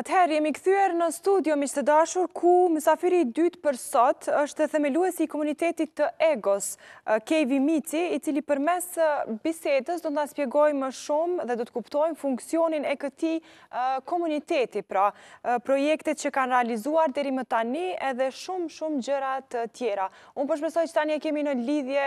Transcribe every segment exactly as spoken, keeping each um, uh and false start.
Atëherë jemi kthyer në studio, miq të dashur, ku mysafiri i dytë për sot është themeluesi i komunitetit të Egos, Kevi Mici, i cili përmes bisedës do të na shpjegojë më shumë dhe do të kuptojmë funksionin e këtij komuniteti, pra projektet që kanë realizuar deri më tani edhe shumë shumë gjëra të tjera. Unë po shpresoj që tani e kemi në lidhje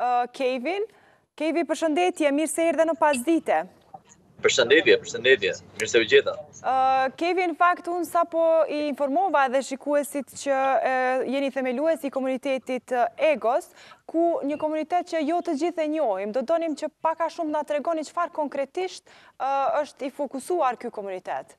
Kevin. Kevi, përshëndetje, mirë se erdhe në Pasdite. Përshëndetje, përshëndetje, mirë se u gjeta. Kevi, në fakt, unë sa po i informova edhe shikuesit që jeni themeluesi i komunitetit Egos, ku një komunitet që jo të gjithë e njohim. Do donim që paka shumë na tregoni çfarë konkretisht është i fokusuar ky komunitet.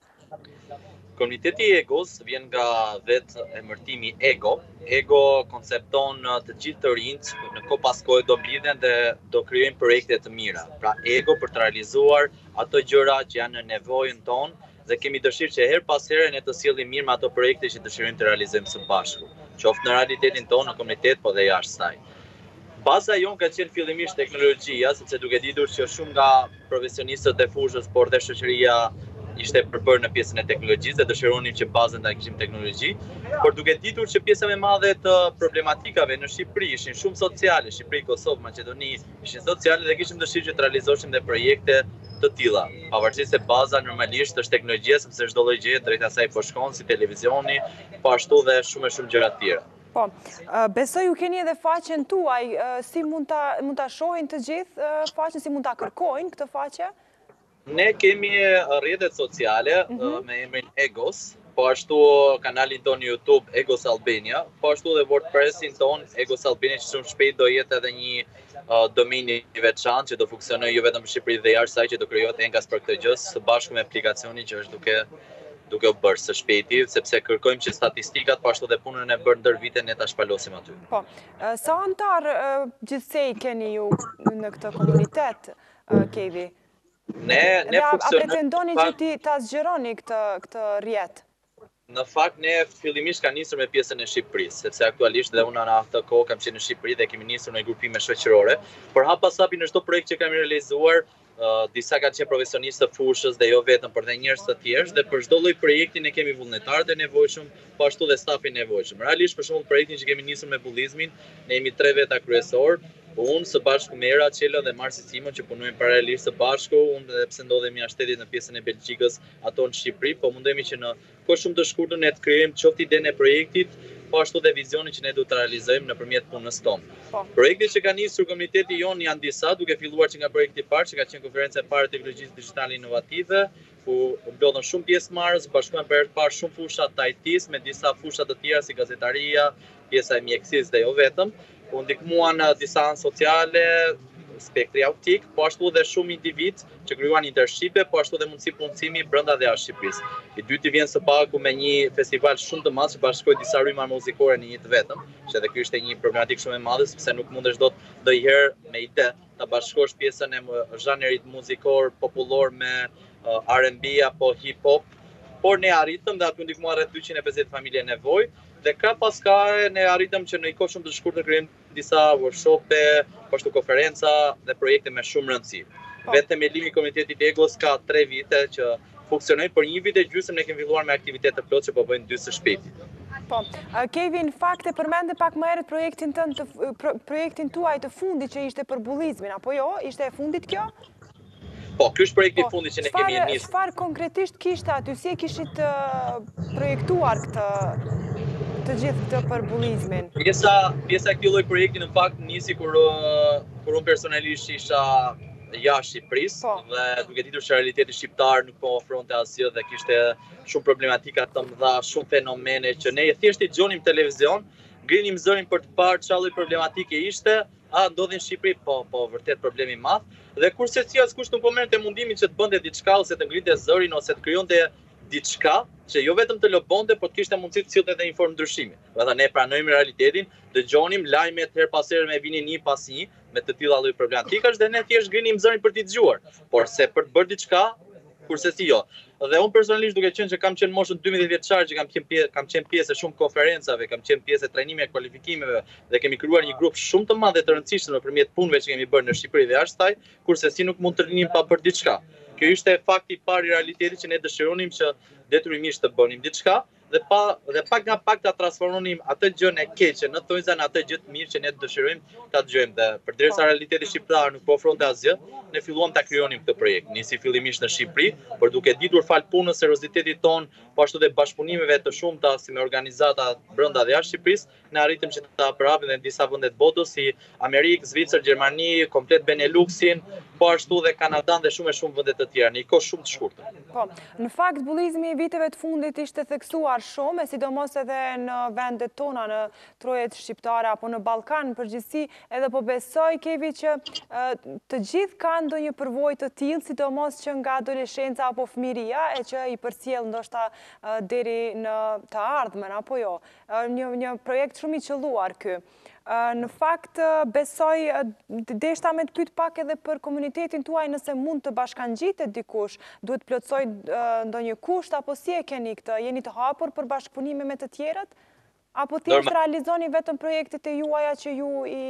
Komuniteti Egos vjen nga vetë emërtimi Ego. Ego koncepton të gjithë të rinjt në kohë pas kohe do mblidhen dhe do krijojnë projekte të mira. Pra Ego për të realizuar ato gjëra që janë në nevojën tonë dhe kemi dëshirë që her pas here ne të sjellim mirë me ato projekte që dëshirojmë të realizojmë së bashku, qoftë në realitetin tonë në komunitet po dhe jashtë saj. Baza jonë ka qenë fillimisht teknologjia, sepse duke ditur që shumë nga profesionistët e fushës, por dhe shoqëria ishte përbërë në pjesën e teknologjisë dhe dëshironim që bazën ta kishim teknologji, por duke ditur që pjesa më e madhe të problematikave në Shqipëri ishin shumë sociale, Shqipëri, Kosovë, Maqedoni ishin sociale dhe kishim dëshirë që të realizoshim dhe projekte të tilla. Pavarësisht se baza normalisht është teknologjia, sepse çdo lloj gjëje drejt asaj po shkon, si televizioni, po ashtu dhe shumë e shumë gjëra të tjera. Po, besoj ju keni edhe faqen tuaj, si mund ta mund ta shohin të gjithë faqen, si mund ta kërkojnë këtë faqe? Ne kemi rrjetet sociale mm -hmm. me emrin Egos, po ashtu kanalin ton në YouTube Egos Albania, po ashtu dhe WordPressin ton Egos Albania, që shumë shpejt do jetë edhe një uh, domen i veçantë që do funksionojë jo vetëm në Shqipëri dhe jashtë saj, që do krijohet enkas për këtë gjë së bashku me aplikacionin që është duke duke u bërë së shpejti, sepse kërkojmë që statistikat, po ashtu dhe punën e bërë ndër vite ne ta shpalosim aty. Po, sa antar gjithsej keni ju në këtë komunitet, Kevi? Ne, ne a pretendoni që ti ta zgjeroni këtë, këtë rrjet? Në fakt, ne fillimisht ka nisur me pjesën e Shqipërisë, sepse aktualisht dhe unë në atë kohë kam qenë në Shqipëri dhe kemi nisur në grupime shoqërore, por hap pas hapi në çdo projekt që kemi realizuar, uh, disa kanë qenë profesionistë të fushës dhe jo vetëm, por dhe njerëz të tjerë, dhe për çdo lloj projekti ne kemi vullnetarët e nevojshëm, po ashtu dhe stafin e nevojshëm. Realisht për shembull projektin që kemi nisur me bullizmin, ne jemi tre veta kryesor. Unë së bashku me Era Qelo dhe Marsi Simon që punojmë paralelisht së bashku, unë dhe pse ndodhemi jashtë shtetit në pjesën e Belgjikës, ato në Shqipëri, po mundemi që në kohë shumë të shkurtër ne të krijojmë qoftë idenë e projektit, po ashtu dhe vizionin që ne duhet të realizojmë nëpërmjet punës tonë. Projektet që ka nisur komuniteti jonë janë disa, duke filluar që nga projekti i parë, që ka qenë konferenca e parë e teknologjisë digjitale inovative, ku mblodhen shumë pjesëmarrës, bashkuan për herë të parë shumë fusha të I T-s me disa fusha të tjera si gazetaria, pjesa e mjekësisë dhe jo vetëm. U ndihmuan disa anë sociale, spektri autik, po ashtu dhe shumë individ që krijuan internshipe, po ashtu dhe mundësi punësimi brenda dhe jashtë Shqipërisë. I dyti vjen së paku me një festival shumë të madh që bashkoi disa rryma muzikore në një të vetëm, që edhe ky ishte një problematik shumë e madhe, sepse nuk mundesh dot ndonjëherë me ide ta bashkosh pjesën e zhanrit muzikor popullor me uh, R and B apo hip hop, por ne arritëm dhe aty ndihmuar rreth dyqind e pesëdhjetë familje nevojë. Dhe ka pas ka ne arritëm që në një kohë shumë të shkurtër krijojmë disa workshope, po ashtu konferenca dhe projekte me shumë rëndësi. Vetë themelimi i komunitetit Egos ka tre vite që funksionojnë, por një vit e gjysmë ne kemi filluar me aktivitete të plotë që po bëjnë dy së shpejti. Po, Kevin, në fakt e përmende pak më herët projektin tënd, projektin tuaj të fundit që ishte për bullizmin, apo jo? Ishte e fundit kjo? Po, ky është projekti i fundit që ne kemi nisur. Çfarë konkretisht kishte aty? Si e kishit projektuar këtë të gjithë këtë për bullizmin? Pjesa, pjesa e këtij lloji projekti në fakt nisi kur kur unë personalisht isha jashtë Shqipërisë po. Dhe duke ditur që realiteti shqiptar nuk po ofronte asgjë dhe kishte shumë problematika të mëdha, shumë fenomene që ne thjesht i dëgjonim televizion, ngrinim zërin për të parë çfarë lloj problematike ishte, a ndodhin në Shqipëri, po, po vërtet problem i madh. Dhe kurse si askush nuk po merrte mundimin që të bënte diçka ose të ngrinte zërin ose të krijonte diçka që jo vetëm të lobonte, por të kishte mundësi të sillte edhe një formë ndryshimi. Dhe ne pranojmë realitetin, dëgjonim lajmet her pas here me vinin një pas një me të tilla lloj problematikash dhe ne thjesht ngrinim zërin për t'i dëgjuar. Por se për të bërë diçka, kurse si jo. Dhe unë personalisht duke qenë që kam qenë moshën dymbëdhjetë vjeçar, që kam qenë pjesë, kam qenë pjesë e shumë konferencave, kam qenë pjesë e trajnimeve, kualifikimeve dhe kemi krijuar një grup shumë të madh të rëndësishëm nëpërmjet punëve që kemi bërë në Shqipëri dhe jashtë saj, kurse si nuk mund të rinim pa bërë diçka. Kjo ishte fakti i parë i realitetit që ne dëshironim që detyrimisht të bënim diçka dhe pa dhe pak nga pak ta transformonim atë gjën e keqe në thonjza në atë gjë të mirë që ne dëshirojmë ta dëgjojmë. Dhe përderisa realiteti shqiptar nuk po ofronte asgjë, ne filluam ta krijonim këtë projekt. Nisi fillimisht në Shqipëri, por duke ditur fal punës, seriozitetit ton, po ashtu dhe bashkëpunimeve të shumta si me organizata brenda dhe jashtë Shqipërisë, ne arritëm që ta përhapim në disa vende të botës si Amerikë, Zvicër, Gjermani, komplet Beneluxin, po ashtu dhe Kanadan dhe shumë e shumë vende të tjera, në një kohë shumë të shkurtër. Po, në fakt bullizmi i viteve të fundit ishte theksuar shumë, e sidomos edhe në vendet tona, në trojet shqiptare apo në Ballkan, në përgjithësi, edhe po besoj Kevi që të gjithë kanë ndonjë përvojë të tillë, sidomos që nga adoleshenca apo fëmiria, e që i përcjell ndoshta deri në të ardhmen apo jo. Një një projekt shumë i qelluar ky. Në fakt, besoj, deshta me të pyet pak edhe për komunitetin tuaj nëse mund të bashkangjitet dikush, duhet plotësoj ndonjë kusht, apo si e keni këtë? Jeni të hapur për bashkëpunime me të tjerët? Apo thjesht realizoni vetëm projektet e juaja që ju i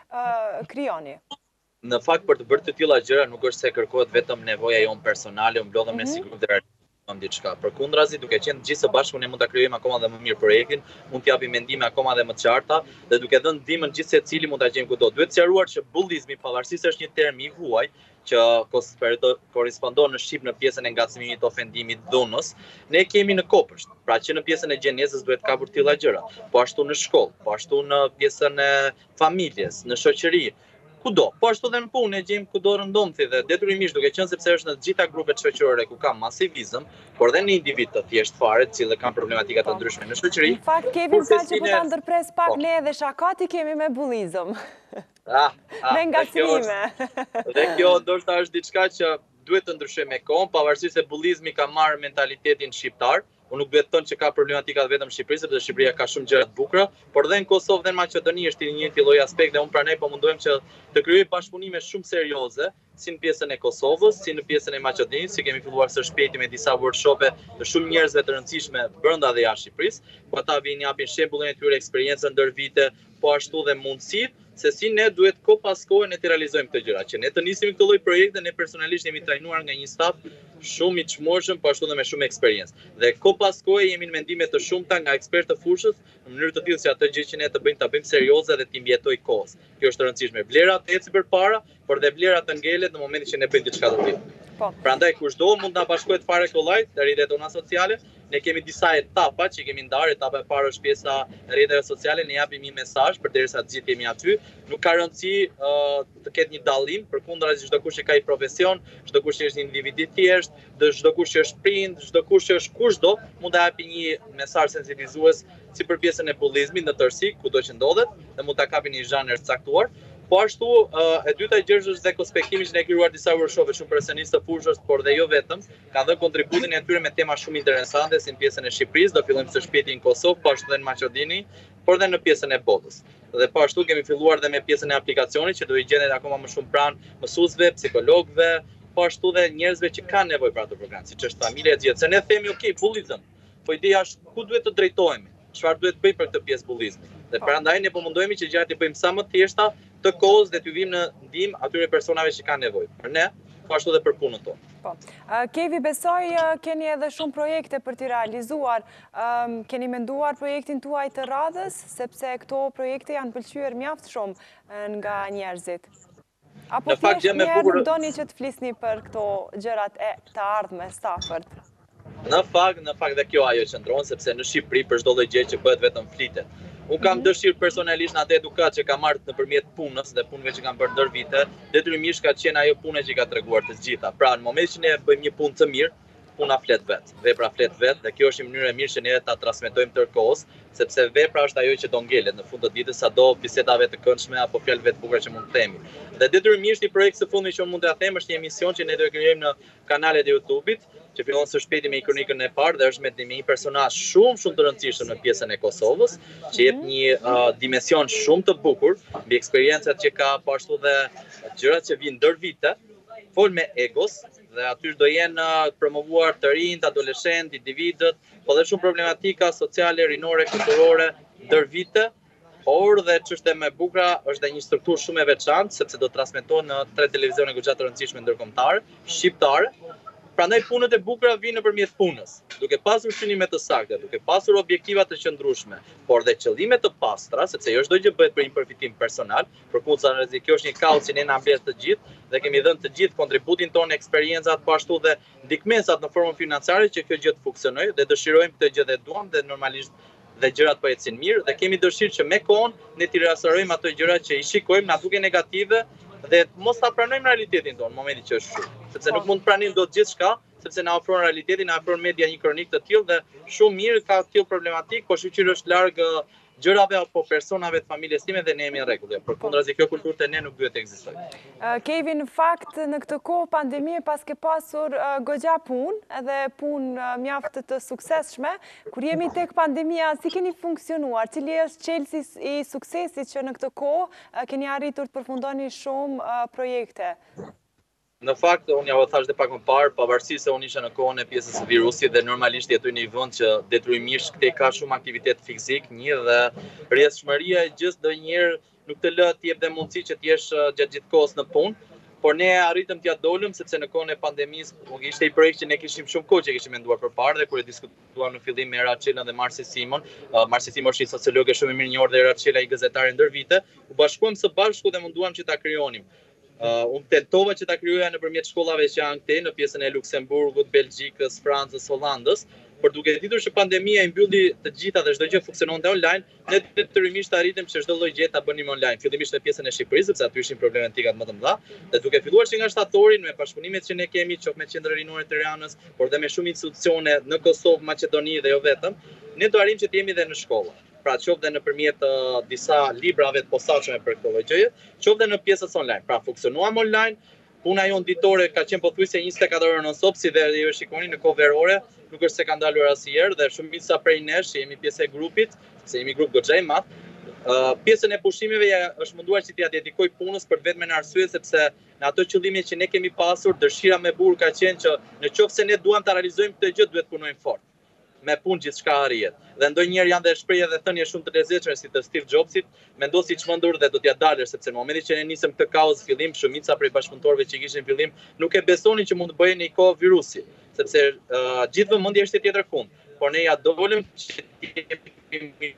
krijoni? Në fakt, për të bërë të tilla gjëra nuk është se kërkohet vetëm nevoja jon personale, u mblodhëm ne si grup dhe diçka. Përkundrazi, duke qenë gjithë së bashku ne mund ta krijojmë akoma dhe më mirë projektin, mund të japim mendime akoma dhe më të qarta dhe duke dhënë ndihmën gjithë secili mund ta gjejmë kudo. Duhet sqaruar që bullizmi, pavarësisht se është një term i huaj që korrespondon në shqip në pjesën e ngacmimit, ofendimit, dhunës, ne kemi në kopësht. Pra që në pjesën e gjenezës duhet kapur tilla gjëra, po ashtu në shkollë, po ashtu në pjesën e familjes, në shoqëri. Kudo, po ashtu dhe në punë e gjejmë kudo rëndomthi dhe detyrimisht duke qenë sepse është në të gjitha grupet shoqërore ku ka masivizëm, por dhe në individ të thjesht fare, të cilët kanë problematika të ndryshme në shoqëri. Në fakt kemi sa që po ta ndërpres pak ne edhe shakati kemi me bullizëm. Ah, me ngacmime. Dhe kjo ndoshta është diçka që duhet të ndryshojë me kohën, pavarësisht se bullizmi ka marrë mentalitetin shqiptar. Unë nuk duhet të thënë që ka problematikat vetëm në Shqipëri, sepse Shqipëria ka shumë gjëra të bukura, por dhe në Kosovë dhe në Maqedoni është i njëjti lloj aspekt dhe unë pranej po mundohem që të krijoj bashkëpunime shumë serioze, si në pjesën e Kosovës, si në pjesën e Maqedonisë, si kemi filluar së shpejti me disa workshope të shumë njerëzve të rëndësishme brenda dhe jashtë Shqipërisë, ku ata vijnë japin shembullin e tyre, eksperiencën ndër vite, po ashtu dhe mundësitë se si ne duhet ko pas kohë ne të realizojmë këtë gjëra. Që ne të nisim këtë lloj projekte, ne personalisht jemi trajnuar nga një staf shumë i çmueshëm, po ashtu dhe me shumë eksperiencë. Dhe ko pas kohë jemi në mendime të shumta nga ekspertë të fushës, në mënyrë të tillë që atë gjë që ne të bëjmë ta bëjmë serioze dhe të mbjetoj kohës. Kjo është e rëndësishme. Vlera të ecë përpara, por dhe vlera të ngelet në momentin që ne bëjmë diçka të tillë. Po. Prandaj kushdo mund ta bashkohet fare kollajt te rrjetet tona sociale. Ne kemi disa etapa që kemi ndarë. Etapa e parë është pjesa e rrjeteve sociale, ne japim një mesazh përderisa të gjithë jemi aty. Nuk ka rëndësi uh, të ketë një dallim, përkundrazi çdo kush që ka një profesion, çdo kush që është një individ i thjesht, çdo kush që është prind, çdo kush që është kushdo, mund të japë një mesazh sensibilizues si për pjesën e bullizmit në tërësi, kudo që ndodhet, dhe mund ta kapi një zhanër të caktuar. Po ashtu, e dyta gjë është dhe konspektimi që ne krijuar disa workshope shumë profesionistë të fushës, por dhe jo vetëm, kanë dhënë kontributin e tyre me tema shumë interesante si në pjesën e Shqipërisë, do fillojmë së shpejti në Kosovë, po ashtu dhe në Maqedoni, por dhe në pjesën e botës. Dhe po ashtu kemi filluar dhe me pjesën e aplikacionit që do i gjendet akoma më shumë pranë mësuesve, psikologëve, po ashtu dhe njerëzve që kanë nevojë për atë program, siç është familja e gjithë. Se ne themi, ok, bullizëm, po ideja është ku duhet të drejtohemi, çfarë duhet bëjmë për këtë pjesë bullizmi. Dhe prandaj ne po mundohemi që gjërat i bëjmë sa më të thjeshta të kohës dhe t'ju vim në ndihmë atyre personave që kanë nevojë. Për ne, po ashtu dhe për punën tonë. Po. Kevi, besoj keni edhe shumë projekte për t'i realizuar. Keni menduar projektin tuaj të radhës, sepse këto projekte janë pëlqyer mjaft shumë nga njerëzit. Apo thjesht njerë nuk doni që të flisni për këto gjërat e të ardhme, stafërt? Në fakt, në fakt dhe kjo ajo qëndron, sepse në Shqipëri për çdo lloj gjë që bëhet vetëm flitet. Unë kam dëshirë personalisht në atë edukat që kam marrë nëpërmjet punës dhe punëve që kam bërë ndër vite, detyrimisht ka qenë ajo punë që ka treguar të gjitha. Pra, në moment që ne bëjmë një punë të mirë, puna flet vet, vepra flet vet dhe kjo është një mënyrë e mirë që ne ta transmetojmë tërkohës, sepse vepra është ajo që do ngelet në fund të ditës, sado bisedave të këndshme apo fjalëve të bukura që mund të themi. Dhe detyrimisht i projekt së fundmi që mund t'ia them është një emision që ne do e krijojmë në kanalet e YouTube-it, që fillon së shpejti me kronikën e parë dhe është me një personazh shumë shumë të rëndësishëm në pjesën e Kosovës, që jep një uh, dimension shumë të bukur mbi eksperiencat që ka, po ashtu dhe gjërat që vijnë ndër vite, fol me egos dhe aty do jenë promovuar të rinjt, adoleshent, individët, po dhe shumë problematika sociale, rinore, kulturore ndër vite. Por dhe çështja më e bukur është dhe një strukturë shumë e veçantë, sepse do transmetohet në tre televizione goxha të rëndësishme ndërkombëtare, shqiptare, Prandaj punët e bukura vinë nëpërmjet punës, duke pasur synime të sakta, duke pasur objektiva të qëndrueshme, por dhe qëllime të pastra, sepse jo çdo gjë bëhet për një përfitim personal, përkundsa nëse kjo është një kaos që ne na mbledh të gjithë dhe kemi dhënë të gjithë kontributin tonë, eksperiencat, po ashtu dhe ndikmesat në formën financiare që kjo gjë të funksionojë dhe dëshirojmë këtë gjë dhe duam dhe normalisht dhe gjërat po ecin mirë dhe kemi dëshirë që me kohën ne t'i rasarojmë ato gjëra që i shikojmë na duke negative dhe mos ta pranojmë realitetin tonë në momentin që është shumë, sepse nuk mund të pranojmë dot gjithçka, sepse na ofron realitetin, na ofron media një kronik të tillë dhe shumë mirë ka të tillë problematik, po shoqëria është larg gjërave apo personave të familjes time dhe ne jemi në rregull. Përkundrazi kjo kulturë te ne nuk duhet të ekzistojë. Kevi, në fakt në këtë kohë pandemie pas ke pasur goxha punë, edhe punë mjaft të suksesshme, kur jemi tek pandemia, si keni funksionuar? Cili është çelësi i suksesit që në këtë kohë keni arritur të përfundoni shumë projekte? Në fakt, unë ja u thash dhe pak më parë, pavarësisht se unë isha në kohën e pjesës së virusit dhe normalisht jetoj në një vend që detyrimisht këtej ka shumë aktivitet fizik, një dhe rrjedhshmëria e gjës ndonjëherë nuk të lë të jep dhe mundësi që të jesh gjatë gjithë kohës në punë, por ne arritëm t'ja dolëm sepse në kohën e pandemisë ishte një projekt që ne kishim shumë kohë që kishim menduar përpara dhe kur e diskutuam në fillim me Raçelën dhe Marsi Simon, uh, Marsi Simon është një sociologe shumë e mirë njohur dhe Raçela i gazetare ndër vite, u bashkuam së bashku dhe munduam që ta krijonim. Uh, unë tentova që ta krijoja nëpërmjet shkollave që janë këtej, në pjesën e Luksemburgut, Belgjikës, Francës, Hollandës, por duke ditur që pandemia i mbylli të gjitha dhe çdo gjë funksiononte online, ne detyrimisht arritëm që çdo lloj gjë ta bënim online. Fillimisht në pjesën e Shqipërisë, sepse aty ishin problematikat më të mëdha, dhe duke filluar që nga shtatorin me bashkëpunimet që ne kemi, qoftë me Qendrën Rinore të Tiranës, por dhe me shumë institucione në Kosovë, Maqedoni dhe jo vetëm, ne do arrijmë që të jemi dhe në shkolla. Pra qoftë dhe nëpërmjet uh, disa librave të posaçme për këtë lloj gjëje, qoftë dhe në pjesës online. Pra funksionuam online, puna jonë ditore ka qenë pothuajse njëzet e katër orë non-stop, si dhe ju shikoni në kohë verore, nuk është se ka ndalur asnjëherë dhe shumica prej nesh jemi pjesë e grupit, sepse jemi grup goxha i madh. Uh, pjesën e pushimeve ja është munduar që t'ia dedikoj punës për vetëm arsye sepse në ato qëllime që ne kemi pasur, dëshira me burr ka qenë që në qoftë se ne duam ta realizojmë këtë gjë, duhet punojmë fort. Me punë gjithçka arrihet. Dhe ndonjëherë janë dhe shprehje dhe thënie shumë të lezetshme si të Steve Jobsit, mendo si çmendur dhe do t'ja dalësh sepse në momentin që ne nisëm këtë kaos fillim, shumica prej bashkëpunëtorëve që kishin fillim nuk e besonin që mund të bëhej në një kohë virusi, sepse uh, gjithë vëmendja ishte tjetër kund. Por ne ja dolëm që t'jemi.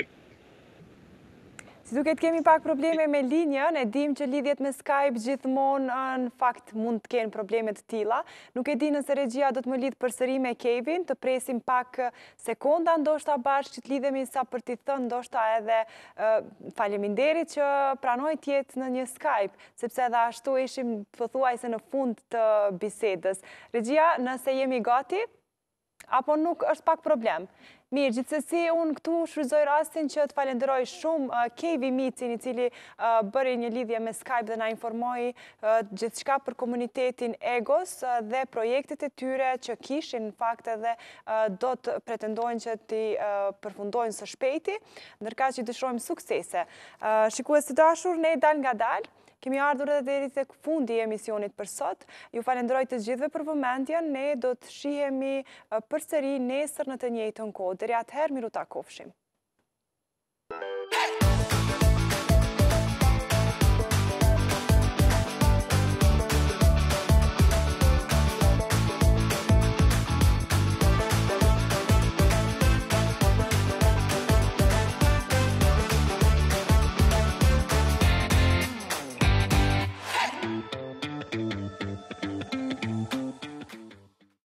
Si duket kemi pak probleme me linjën, e dim që lidhjet me Skype gjithmonë në fakt mund të kenë probleme të tilla. Nuk e di nëse regjia do të më lidh përsëri me Kevin, të presim pak sekonda ndoshta bashkë që të lidhemi sa për t'i thënë ndoshta edhe uh, faleminderit që pranoi të jetë në një Skype, sepse edhe ashtu ishim pothuajse në fund të bisedës. Regjia, nëse jemi gati, apo nuk është pak problem? Mirë, gjithsesi unë këtu shfrytëzoj rastin që të falenderoj shumë uh, Kevi Micin, i cili uh, bëri një lidhje me Skype dhe na informoi uh, gjithçka për komunitetin Egos uh, dhe projektet e tyre që kishin në fakt edhe uh, do të pretendojnë që t'i uh, përfundojnë së shpejti, ndërkaq që dëshirojmë suksese. Uh, Shikues të dashur, ne dal nga dal. Kemi ardhur edhe deri tek fundi i emisionit për sot. Ju falenderoj të gjithëve për vëmendjen. Ne do të shihemi përsëri nesër në të njëjtën kohë. Deri atëherë, miru takofshim.